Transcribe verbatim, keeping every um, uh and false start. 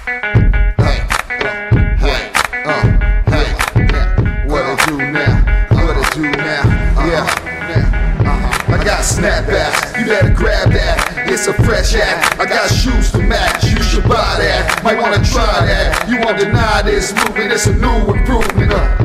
Hey, uh, hey, uh, hey, yeah. What I do now? What I do now? Yeah. Uh-huh. I got snapbacks, you better grab that. It's a fresh act. I got shoes to match, you should buy that. Might wanna try that. You won't deny this movement, it's a new improvement. Uh.